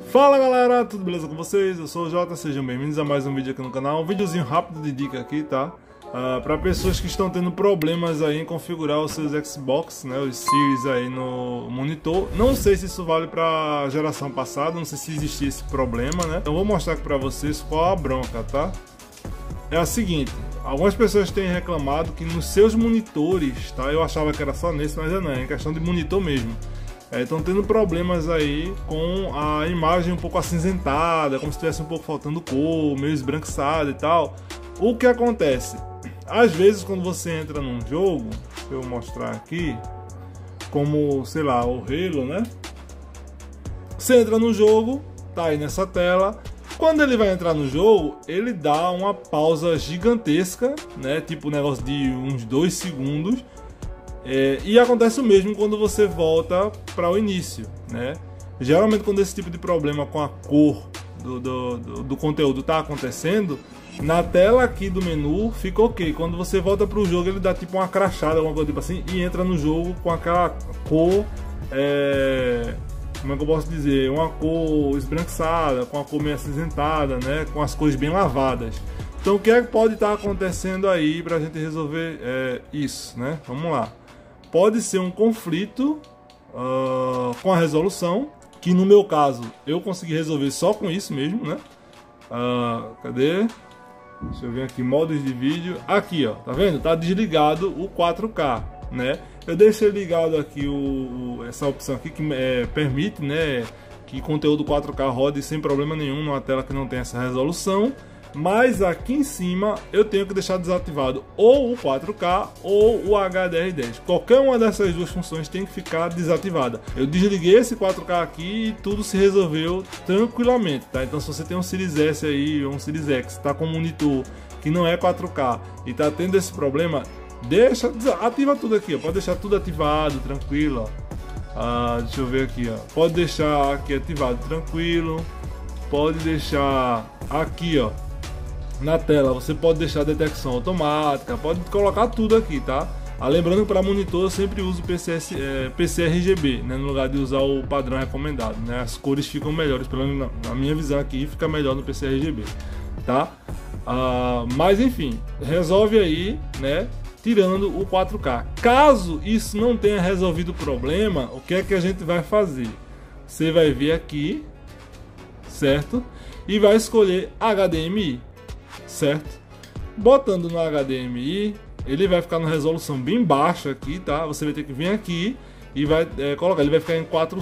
Fala galera, tudo beleza com vocês? Eu sou o Jota, sejam bem-vindos a mais um vídeo aqui no canal. Um videozinho rápido de dica aqui, tá? Para pessoas que estão tendo problemas aí em configurar os seus Xbox, né, os Series aí no monitor. Não sei se isso vale para a geração passada, não sei se existia esse problema, né? Então vou mostrar aqui para vocês qual a bronca, tá? É a seguinte, algumas pessoas têm reclamado que nos seus monitores, tá? Eu achava que era só nesse, mas não é, questão de monitor mesmo. Estão tendo problemas aí com a imagem um pouco acinzentada, como se estivesse um pouco faltando cor, meio esbranquiçada e tal. O que acontece? Às vezes quando você entra num jogo, deixa eu mostrar aqui, como, sei lá, o Halo, né? Você entra no jogo, tá aí nessa tela. Quando ele vai entrar no jogo, ele dá uma pausa gigantesca, né? Tipo um negócio de uns 2 segundos. E acontece o mesmo quando você volta para o início, né? Geralmente quando esse tipo de problema com a cor do conteúdo está acontecendo, na tela aqui do menu fica ok. Quando você volta para o jogo, ele dá tipo uma crachada, alguma coisa tipo assim, e entra no jogo com aquela cor, como é que eu posso dizer? Uma cor esbranquiçada, com a cor meio acinzentada, né? Com as cores bem lavadas. Então o que é que pode estar acontecendo aí para a gente resolver isso, né? Vamos lá. Pode ser um conflito com a resolução, que no meu caso eu consegui resolver só com isso mesmo, né? Cadê? Deixa eu ver aqui, modos de vídeo. Aqui, ó, tá vendo? Tá desligado o 4K, né? Eu deixei ligado aqui essa opção aqui que permite, né, que conteúdo 4K rode sem problema nenhum numa tela que não tem essa resolução. Mas aqui em cima eu tenho que deixar desativado ou o 4K ou o HDR10. Qualquer uma dessas duas funções tem que ficar desativada. Eu desliguei esse 4K aqui e tudo se resolveu tranquilamente, tá? Então se você tem um Series S aí ou um Series X, tá com um monitor que não é 4K e tá tendo esse problema, ativa tudo aqui, ó. Pode deixar tudo ativado, tranquilo, ó. Deixa eu ver aqui, ó. Pode deixar aqui ativado, tranquilo. Pode deixar aqui, ó, na tela, você pode deixar detecção automática, pode colocar tudo aqui, tá? Lembrando que para monitor eu sempre uso PC RGB, né, no lugar de usar o padrão recomendado, né? As cores ficam melhores, pelo menos na minha visão aqui, fica melhor no PC RGB, tá? Mas enfim, resolve aí, né, tirando o 4K. Caso isso não tenha resolvido o problema, o que é que a gente vai fazer? Você vai vir aqui, certo? E vai escolher HDMI, certo? Botando no HDMI, ele vai ficar na resolução bem baixa aqui, tá? Você vai ter que vir aqui e vai colocar, ele vai ficar em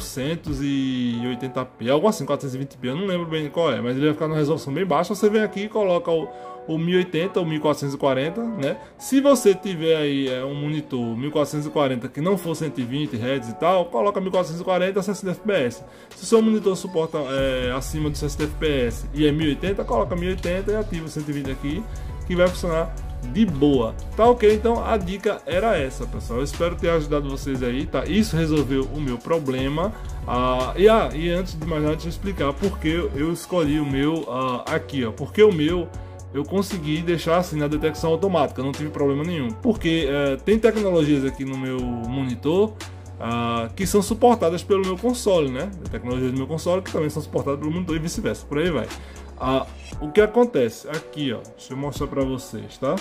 480p, algo assim, 420p, eu não lembro bem qual é, mas ele vai ficar na resolução bem baixa. Você vem aqui e coloca o 1080 ou 1440, né? Se você tiver aí um monitor 1440 que não for 120 Hz e tal, coloca 1440 a 60 fps. Se o seu monitor suporta acima de 60 fps e é 1080, coloca 1080 e ativa o 120 aqui, que vai funcionar de boa, tá ok? Então a dica era essa, pessoal. Eu espero ter ajudado vocês aí, tá? Isso resolveu o meu problema. E antes de mais nada, deixa eu explicar porque eu escolhi o meu aqui, ó. Porque o meu eu consegui deixar assim na detecção automática, não tive problema nenhum. Porque tem tecnologias aqui no meu monitor que são suportadas pelo meu console, né? Tecnologias do meu console que também são suportadas pelo monitor e vice-versa, por aí vai. O que acontece aqui, ó, deixa eu mostrar pra vocês, tá?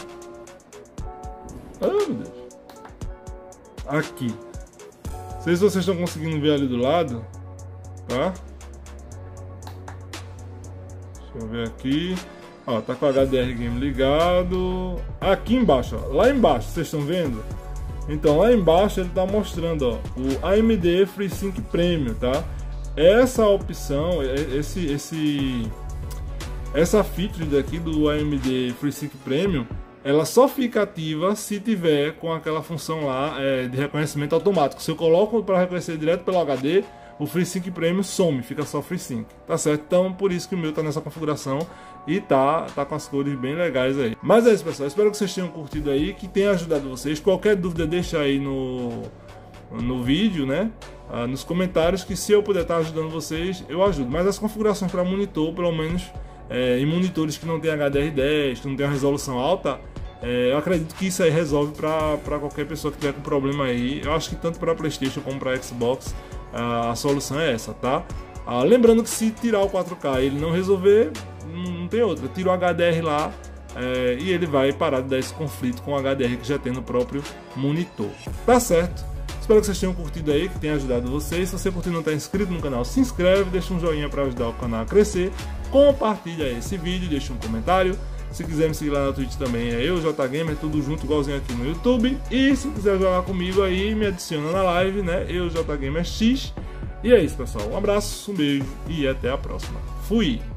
Meu Deus. Aqui, não sei se vocês estão conseguindo ver ali do lado, tá? Deixa eu ver aqui, ó, tá com o HDR Game ligado. Aqui embaixo, ó, lá embaixo, vocês estão vendo? Então lá embaixo ele tá mostrando, ó, o AMD FreeSync Premium, tá? Essa opção, essa feature daqui do AMD FreeSync Premium, ela só fica ativa se tiver com aquela função lá de reconhecimento automático. Se eu coloco para reconhecer direto pelo HD, o FreeSync Premium some, fica só FreeSync, tá certo? Então por isso que o meu tá nessa configuração e tá com as cores bem legais aí. Mas é isso, pessoal, espero que vocês tenham curtido aí, que tenha ajudado vocês. Qualquer dúvida deixa aí no vídeo, né? Nos comentários, que se eu puder estar ajudando vocês, eu ajudo. Mas as configurações para monitor, pelo menos em monitores que não tem HDR10, que não tem uma resolução alta, eu acredito que isso aí resolve para qualquer pessoa que tiver com problema aí. Eu acho que tanto para PlayStation como para Xbox a solução é essa, tá? Lembrando que se tirar o 4K e ele não resolver, não tem outra, tira o HDR lá e ele vai parar de dar esse conflito com o HDR que já tem no próprio monitor. Tá certo? Espero que vocês tenham curtido aí, que tenha ajudado vocês. Se você curtiu e não está inscrito no canal, se inscreve, deixa um joinha para ajudar o canal a crescer, compartilha esse vídeo, deixa um comentário. Se quiser me seguir lá na Twitch também é JGamer, tudo junto igualzinho aqui no YouTube. E se quiser jogar comigo aí, me adiciona na live, né? JGamerX. E é isso, pessoal. Um abraço, um beijo e até a próxima. Fui!